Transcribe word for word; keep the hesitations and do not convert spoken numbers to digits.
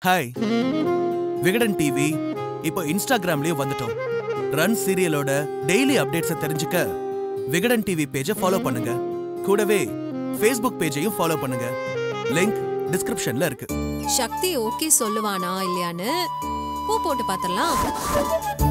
Hi, Vikatan TV இப்போ இன்ஸ்டாகிராம்லயும் வந்துட்டோம். Run சீரியலோட daily அப்டேட்ஸை தெரிஞ்சுக்க விகடன் டிவி பேஜை ஃபாலோ பண்ணுங்க. கூடவே ஃபேஸ்புக் பேஜையும் ஃபாலோ பண்ணுங்க. லிங்க் டிஸ்கிரிப்ஷன்ல இருக்கு. சக்தி ஓகே சொல்லுவானா இல்லையான்னு பூ போட்டு பாத்திரலாம்.